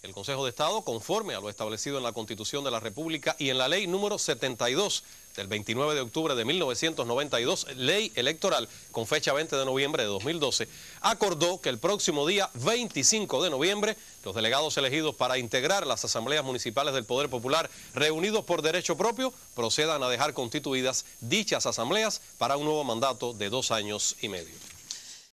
El Consejo de Estado, conforme a lo establecido en la Constitución de la República y en la Ley número 72 del 29 de octubre de 1992, Ley Electoral con fecha 20 de noviembre de 2012, acordó que el próximo día 25 de noviembre los delegados elegidos para integrar las asambleas municipales del Poder Popular reunidos por derecho propio procedan a dejar constituidas dichas asambleas para un nuevo mandato de 2 años y medio.